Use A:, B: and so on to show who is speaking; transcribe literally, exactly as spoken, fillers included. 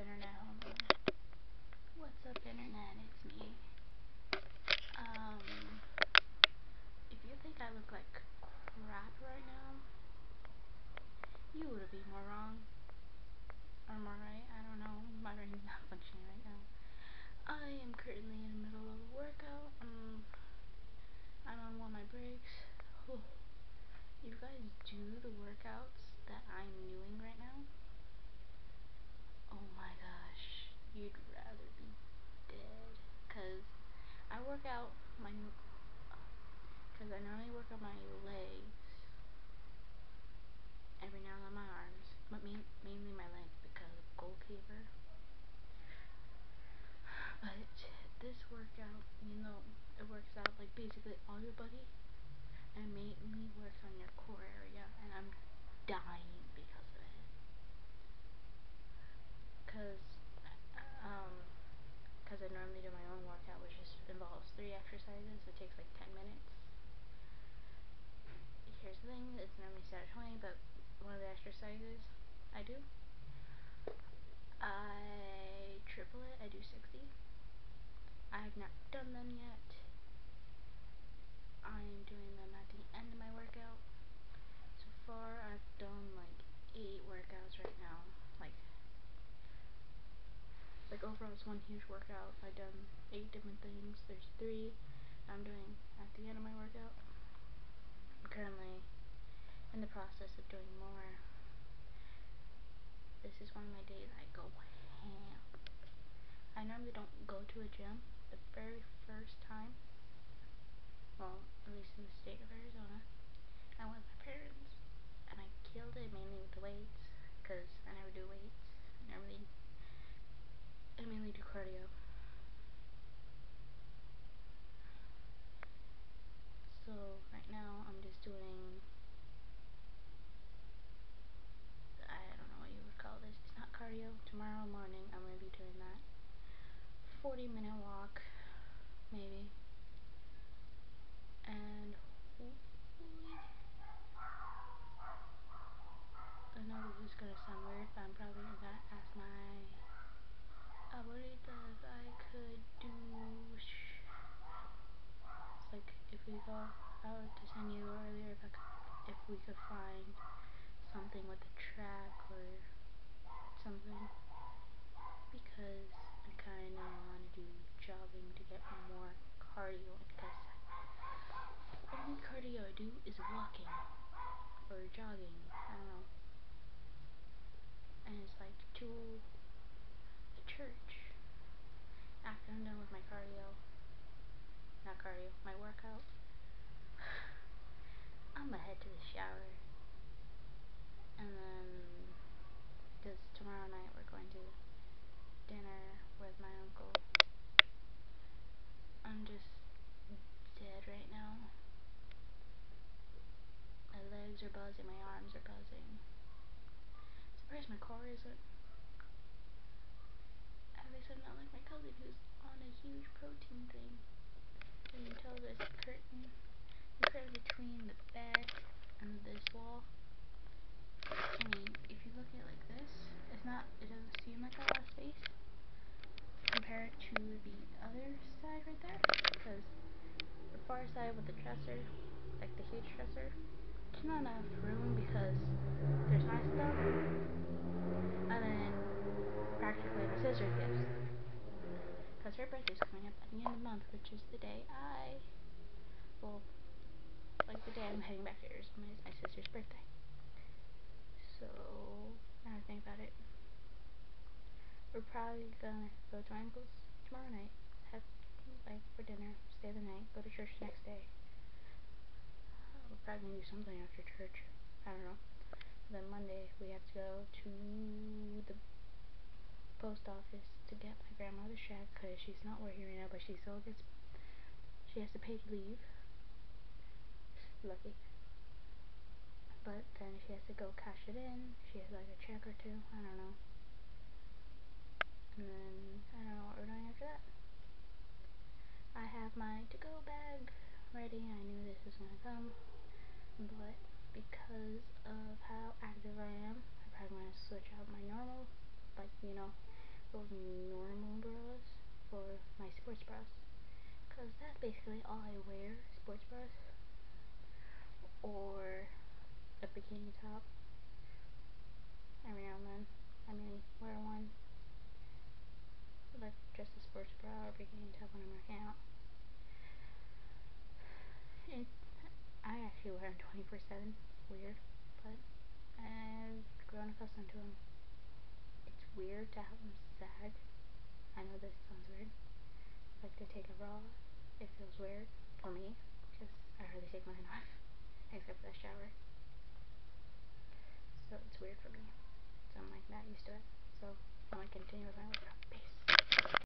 A: internet? Hold on. What's up, internet? It's me. Um, if you think I look like crap right now, you would be more wrong. Or more right, I don't know. My brain's not functioning right now. I am currently in the middle of a workout. Um, I'm on one of my breaks. Whew. You guys do the workouts that I'm doing right now? Oh my gosh, you'd rather be dead. Cause I work out my, cause I normally work on my legs. Every now and then my arms, but main, mainly my legs because of gold fever. But this workout, you know, it works out like basically all your body, and mainly works on your core area, and I'm dying because of it. Cause, um, cause I normally do my own workout, which just involves three exercises. It takes like ten minutes. Here's the thing, it's normally set at twenty, but one of the exercises I do, I triple it, I do sixty. I have not done them yet. I'm doing them at the end of my workout. So far, I've done like eight workouts right now. Like, like overall, it's one huge workout. I've done eight different things. There's three I'm doing at the end of my workout. I'm currently in the process of doing more. This is one of my days I go ham. I normally don't go to a gym. The very first time, well, at least in the state of Arizona, I went with my parents, and I killed it mainly with the weights, cause I never do weights. I normally, I mainly do cardio. So right now I'm just doing, I don't know what you would call this. It's not cardio. Tomorrow morning I'm gonna be doing that. forty minute walk, maybe. And I know this is gonna sound weird, but I'm probably gonna ask my abuelita if I could do. It's like if we go out to San Diego earlier, if I could, if we could find something with a track or something, because I kind of want to do jogging to get more cardio, because only cardio I do is walking or jogging. I don't know. And it's like to the church after I'm done with my cardio, not cardio, my workout. I'm gonna head to the shower, and then, because tomorrow night we're going to dinner with my uncle. I'm just dead right now. My legs are buzzing, my arms are buzzing. Surprised my core isn't. At least I'm not like my cousin who's on a huge protein thing. You can tell there's a curtain, the curtain between the bed and this wall. I mean, if you look at it like this, it's not, it doesn't seem like a lot of space compared to the other side right there, because the far side with the dresser, like the huge dresser, there's not enough room because there's my stuff, and then practically my sister's gifts, because her birthday's coming up at the end of the month, which is the day I, well, like the day I'm heading back to Arizona is my sister's birthday. So, now I think about it, we're probably gonna go to my uncle's tomorrow night, have like for dinner, stay the night, go to church the next day. We're probably gonna do something after church. I don't know. Then Monday we have to go to the post office to get my grandmother's check, because she's not working right now, but she still gets, she has to pay to leave. Lucky. But then she has to go cash it in. She has like a check or two. I don't know. And then I don't know what we're doing after that. I have my to-go bag ready. I knew this was gonna come, but because of how active I am, I'm probably gonna switch out my normal, like, you know, those normal bras for my sports bras, because that's basically all I wear, sports bras or a bikini top. Every now and then I may wear one, like just a sports bra or bikini top when I'm working out. And I actually wear them twenty-four seven, weird, but I've grown accustomed to them. It's weird to have them sag. I know this sounds weird. Like to take a bra, it feels weird for me because I hardly take mine off except for the shower. So it's weird for me. So I'm like not used to it. So I'm gonna continue with my workout. Peace.